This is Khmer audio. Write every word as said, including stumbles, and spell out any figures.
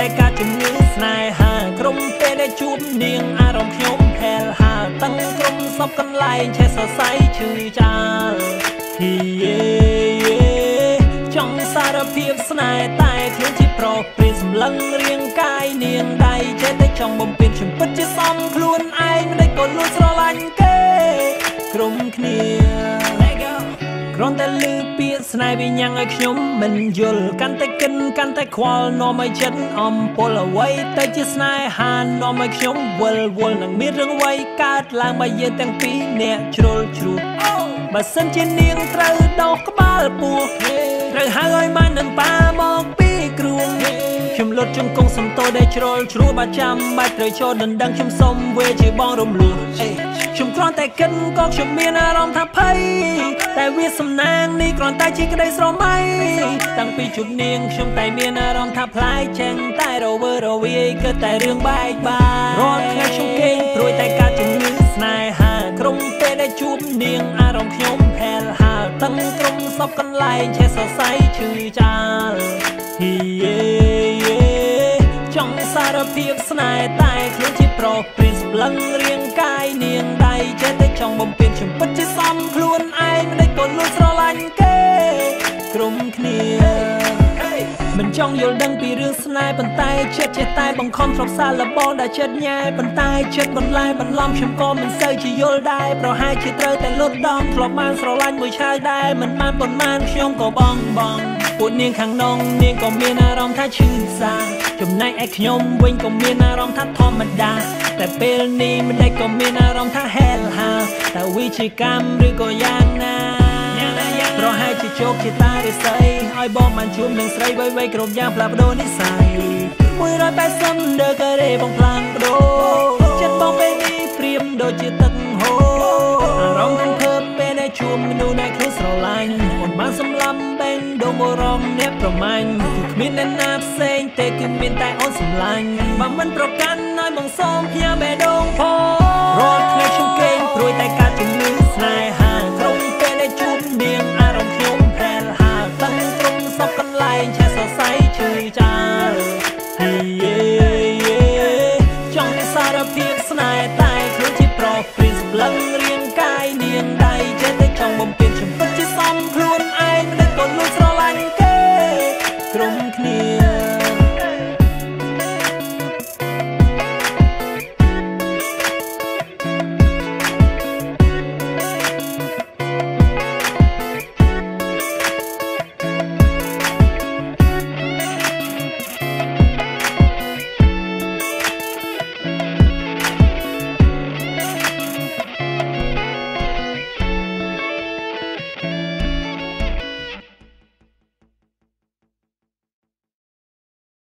តែការជំងឺស្នេហាក្រុមពេលដែលជួបនាងអារម្មណ៍ខ្ញុំហែលហាតាំងក្រុមសពកន្លែងឆេះសរសៃឈឺចាលហ៊ីយេចង់សារភាពស្នេហ៍តែខ្លួនជាប្រុសព្រាសម្លឹងរាងកាយនាងដៃចេះតែចង់បំពេញជំពិតជាសមខ្លួនឯងមិនដែលក៏លួចស្រឡាញ់គេក្រុមគ្នាគ្រាន់តែលឺពាក្យស្នេហ៍វាញ៉ាំងឲ្យខ្ញុំមិនយល់កាន់តែកិនកាន់តែខ្វល់នាំឲ្យចិត្តអំពលអ្វីទៅជាស្នេហានាំឲ្យខ្ញុំវិលវល់នឹងមានរឿងអ្វីកើតឡើងបើយើងទាំងពីរអ្នកជ្រុលជ្រួតបើសិនជានាងត្រូវដោះក្បាលពោះត្រូវហៅឲ្យបាននឹងប៉ាមកពីគ្រួងខ្ញុំលុតជង្គង់សំតោដែលជ្រុលជ្រួបើចាំបាច់ត្រូវចូលដណ្ដឹងខ្ញុំសុំវេជាបងរំលោះខ្ញុំគ្រាន់តែគិតក៏ខ្ញុំមានអារម្មណ៍ថាភ័យតែវាសំណាងនេះគ្រាន់តែជាក្តីស្រមៃតាំងពីជួបនាងខ្ញុំតែមានអារម្មណ៍ថាប្លែកចេញតែរវើរវាយគឺតែរឿងបែកបាក់រាល់ថ្ងៃខ្ញុំគេងព្រួយតែការជំងឺស្នេហាក្រុមពេលដែលជួបនាងអារម្មណ៍ខ្ញុំហែលហាលតាំងក្រុមសពកន្លែងឆេះសរសៃឈឺចាលហ៊ីយេចង់សារភាពស្នេហ៍តែខ្លួនជាប្រុសព្រាសម្លឹងរាងកាយនាងដៃចេះតែចង់បំពេញជំពិតជាសមខ្លួនឯងមិនដែលក៏លួចស្រឡាញ់គេក្រុមគ្នាមិនចង់យល់ដឹងពីរឿងស្នេហ៍ប៉ុន្តែចិត្តចេះតែបង្ខំទ្រព្យសារលបងដែលចិត្តញ៉ែប៉ុន្តែចិត្តបន្លែបន្លំខ្ញុំក៏មិនសូវជាយល់ដែរប្រហែលជាត្រូវតែលុតដំធ្លាប់បានស្រឡាញ់មួយឆាយដែរមិនបានប៉ុន្មានខ្ញុំក៏បងបងពួកនាងខាងនងនាងក៏មានអារម្មណ៍ថាឈឺសាចំណែកឯខ្ញុំវិញក៏មានអារម្មណ៍ថាធម្មតាតែពេលនេះមិនដែលក៏មានអារម្មណ៍ថាហែលហាតែវិជាកម្មឬក៏យ៉ាងណាប្រហែលជាជោគជាតារិស័យឲ្យបងបានជួបនឹងស្រីវ័យវ័យគ្រប់យ៉ាងផ្លាស់ប្ដូរនិស្ស័យមួយរយតែសិនដើការេបងផ្លាំងប្ដូរចិត្តបងពេលនេះព្រាមដូចជាទឹកហូរអារម្មណ៍ភើបពេលដែលជួបមនុស្សដែលខ្លួនស្រឡាញ់មិនបានសម្លាប់បែងដងអារម្មណ៍អ្នកប្រមាញ់គឺគ្មានអ្នកណាផ្សេងទេគឺមានតែអូនសម្លាញ់បើមិនប្រកាន់ឲ្យបងសូមផ្ញើបេះដូងផង